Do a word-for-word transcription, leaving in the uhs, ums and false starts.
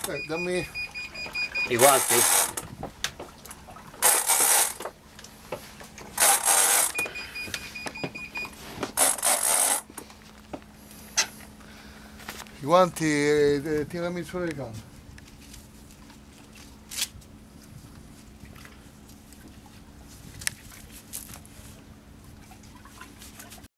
Eh, dammi I guanti? i guanti e, e tirami il sulle gambe.